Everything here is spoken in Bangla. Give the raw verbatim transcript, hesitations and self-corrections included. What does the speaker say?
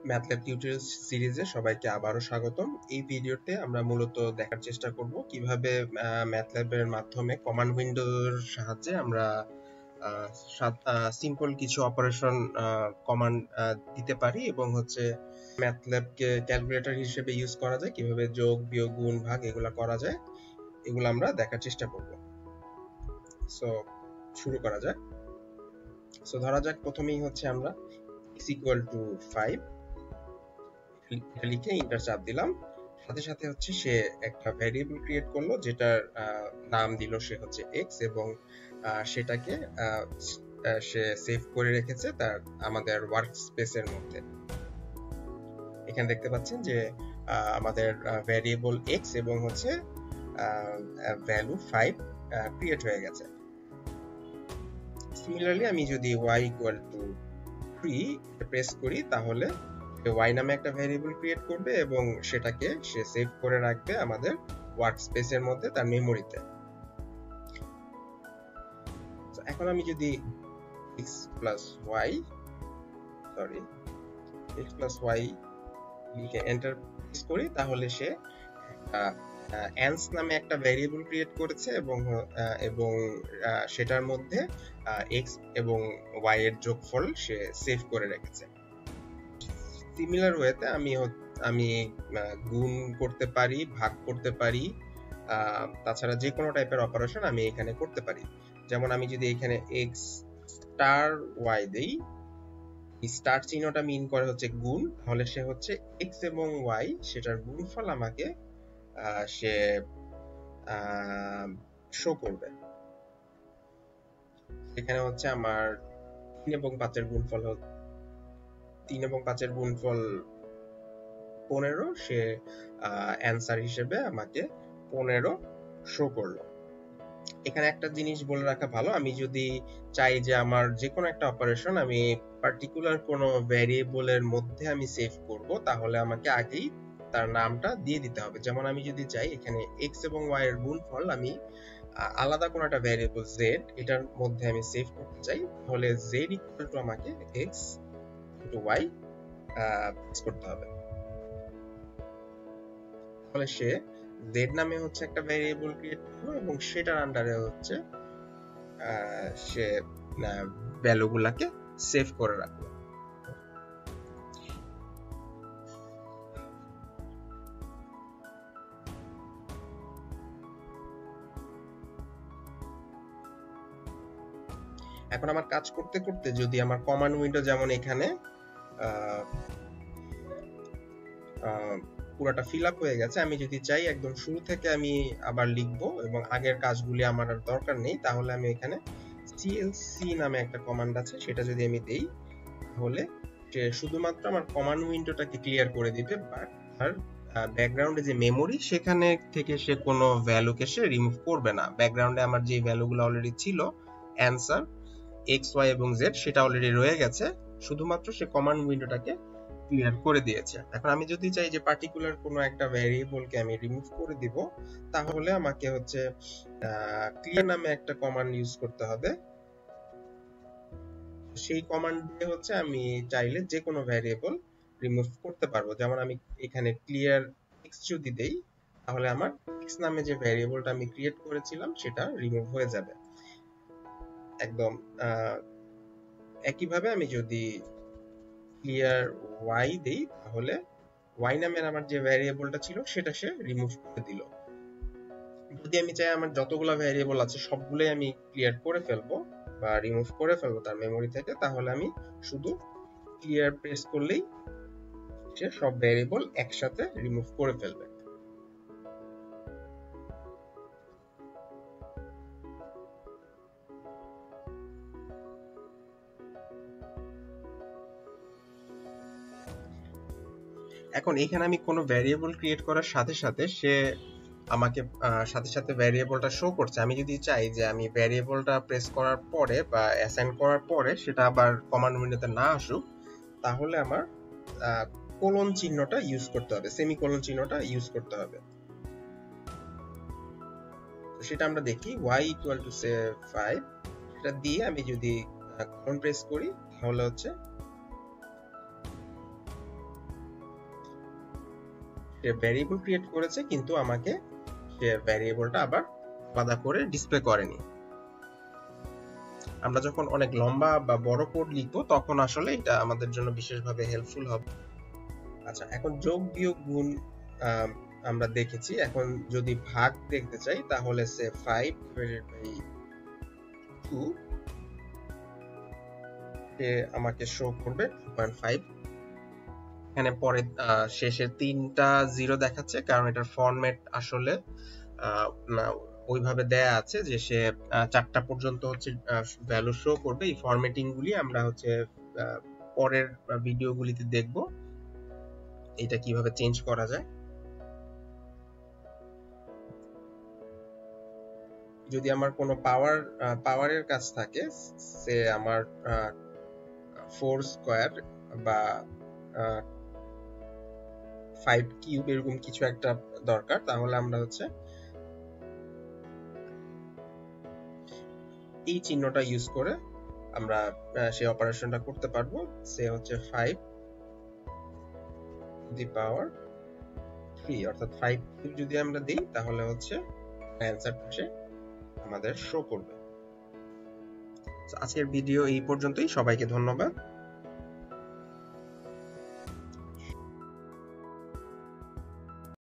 ম্যাথল্যাব টিউটোরিয়াল সিরিজে সবাইকে আবারও স্বাগতম। এই ভিডিওতে আমরা মূলত দেখার চেষ্টা করব কিভাবে ম্যাথল্যাবের মাধ্যমে কমান্ড উইন্ডোর সাহায্যে আমরা সিম্পল কিছু অপারেশন কমান্ড দিতে পারি এবং হচ্ছে ম্যাথল্যাবকে ক্যালকুলেটর হিসেবে ইউজ করা যায়, কিভাবে যোগ বিয়োগ গুণ ভাগ এগুলা করা যায়, এগুলো আমরা দেখার চেষ্টা করব। সো শুরু করা যাক। সো ধরা যাক প্রথমেই হচ্ছে আমরা x ইকুয়াল টু ফাইভ লিখে ইন্টার চাপ দিলাম, সাথে সাথে হচ্ছে সে একটা ভ্যারিয়েবল ক্রিয়েট করলো যেটার নাম দিল সে হচ্ছে x এবং সেটাকে সে সেভ করে রেখেছে তার আমাদের ওয়ার্ক স্পেসের মধ্যে। এখানে দেখতে পাচ্ছেন যে আমাদের ভ্যারিয়েবল x এবং হচ্ছে ভ্যালু ফাইভ ক্রিয়েট হয়ে গেছে। সিমিলারলি আমি যদি y equal to three press করি তাহলে y নামে একটা ভ্যারিয়েবল ক্রিয়েট করবে এবং সেটাকে সে সেভ করে রাখবে আমাদের ওয়ার্ক স্পেসের মধ্যে তার মেমোরিতে। এখন আমি যদি x plus y sorry x plus y লিখে এন্টার প্রেস করি তাহলে সে অ্যান্স নামে একটা ভ্যারিয়েবল ক্রিয়েট করেছে এবং এবং সেটার মধ্যে x এবং y এর যোগফল সে সেভ করে রেখেছে। সিমিলার ওয়েতে আমি আমি গুণ করতে পারি, ভাগ করতে পারি, তাছাড়া যে কোনো টাইপের অপারেশন আমি এখানে করতে পারি। যেমন আমি যদি এখানে x স্টার y দেই, স্টার চিহ্নটা মিন করে হচ্ছে গুণ, তাহলে সে হচ্ছে x এবং y সেটার গুণফল আমাকে সে শো করবে। এখানে হচ্ছে আমার তিন এবং পাঁচের গুণফল হচ্ছে তিন এবং পাঁচের গুণফল পনেরো, সে অ্যান্সার হিসেবে আমাকে পনেরো শো করলো। এখানে একটা জিনিস বলে রাখা ভালো, আমি যদি চাই যে আমার যে কোনো একটা অপারেশন আমি পার্টিকুলার কোনো ভ্যারিয়েবলের মধ্যে আমি সেভ করব, তাহলে আমাকে আগেই তার নামটা দিয়ে দিতে হবে। যেমন আমি যদি চাই এখানে x এবং y এর গুণফল আমি আলাদা কোনো একটা ভ্যারিয়েবল z এটার মধ্যে আমি সেভ করতে চাই, তাহলে z ইকুয়াল টু আমাকে x ইনটু y প্রেস করতে হবে। তাহলে সে z নামে হচ্ছে একটা ভ্যারিয়েবল ক্রিয়েট করবে এবং সেটার আন্ডারে হচ্ছে সে ভ্যালুগুলোকে সেভ করে রাখবে। এখন আমার কাজ করতে করতে যদি আমার কমান্ড উইন্ডো যেমন এখানে পুরোটা ফিল আপ হয়ে গেছে, আমি যদি চাই একদম শুরু থেকে আমি আবার লিখবো এবং আগের কাজগুলি আমার আর দরকার নেই, তাহলে আমি এখানে সিএলসি নামে একটা কমান্ড আছে সেটা যদি আমি দেই তাহলে সে শুধুমাত্র আমার কমান্ড উইন্ডোটাকে ক্লিয়ার করে দিবে, বাট আর ব্যাকগ্রাউন্ডে যে মেমোরি সেখানে থেকে সে কোনো ভ্যালুকে সে রিমুভ করবে না। ব্যাকগ্রাউন্ডে আমার যে ভ্যালুগুলো অলরেডি ছিল অ্যান্সার x y এবং z সেটা অলরেডি রয়ে গেছে, শুধুমাত্র সে কমান্ড উইন্ডোটাকে ক্লিয়ার করে দিয়েছে। এখন আমি যদি চাই যে পার্টিকুলার কোনো একটা ভ্যারিয়েবলকে আমি রিমুভ করে দিব, তাহলে আমাকে হচ্ছে ক্লিয়ার নামে একটা কমান্ড ইউজ করতে হবে। সেই কমান্ড দিয়ে হচ্ছে আমি চাইলে যে কোনো ভ্যারিয়েবল রিমুভ করতে পারবো। যেমন আমি এখানে ক্লিয়ার x যদি দেই তাহলে আমার x নামে যে ভ্যারিয়েবলটা আমি ক্রিয়েট করেছিলাম সেটা রিমুভ হয়ে যাবে একদম। একইভাবে আমি যদি ক্লিয়ার y দেই তাহলে y নামের আমার যে ভ্যারিয়েবলটা ছিল সেটা সে রিমুভ করে দিল। যদি আমি চাই আমার যতগুলো ভ্যারিয়েবল আছে সবগুলোই আমি ক্লিয়ার করে ফেলবো বা রিমুভ করে ফেলবো তার মেমোরি থেকে, তাহলে আমি শুধু ক্লিয়ার প্রেস করলেই সে সব ভ্যারিয়েবল একসাথে রিমুভ করে ফেলবে। এখন এখানে আমি কোনো ভ্যারিয়েবল ক্রিয়েট করার সাথে সাথে সে আমাকে সাথে সাথে ভ্যারিয়েবলটা শো করছে। আমি যদি চাই যে আমি ভ্যারিয়েবলটা প্রেস করার পরে বা অ্যাসাইন করার পরে সেটা আবার কমান্ড উইন্ডোতে না আসুক, তাহলে আমার কোলন চিহ্নটা ইউজ করতে হবে, সেমিকোলন চিহ্নটা ইউজ করতে হবে। সেটা আমরা দেখি y equal to say five, এটা দিয়ে আমি যদি কোলন প্রেস করি তাহলে হচ্ছে সে ভ্যারিয়েবল ক্রিয়েট করেছে কিন্তু আমাকে সে ভ্যারিয়েবলটা আবার আলাদা করে ডিসপ্লে করেনি। আমরা যখন অনেক লম্বা বা বড় কোড লিখবো তখন আসলে এটা আমাদের জন্য বিশেষভাবে হেল্পফুল হবে। আচ্ছা, এখন যোগ বিয়োগ গুণ আমরা দেখেছি। এখন যদি ভাগ দেখতে চাই তাহলে say five divided by two সে আমাকে শো করবে টু পয়েন্ট ফাইভ। এখানে পরে শেষের তিনটা জিরো দেখাচ্ছে কারণ এটার ফরম্যাট আসলে ওইভাবে দেয়া আছে যে সে চারটা পর্যন্ত হচ্ছে ভ্যালু শো করবে। এই ফরম্যাটিং গুলি আমরা হচ্ছে পরের ভিডিওগুলিতে দেখব এটা কিভাবে চেঞ্জ করা যায়। যদি আমার কোনো পাওয়ার পাওয়ারের কাজ থাকে, সে আমার ফোর স্কোয়ার বা ফাইভ কিউব এরকম কিছু একটা দরকার, তাহলে আমরা হচ্ছে এই চিহ্নটা ইউজ করে আমরা সেই অপারেশনটা করতে পারবো। সে হচ্ছে ফাইভ দি পাওয়ার থ্রি, অর্থাৎ ফাইভ কিউব যদি আমরা দিই তাহলে হচ্ছে অ্যান্সারটা সে আমাদের শো করবে। আজকের ভিডিও এই পর্যন্তই। সবাইকে ধন্যবাদ।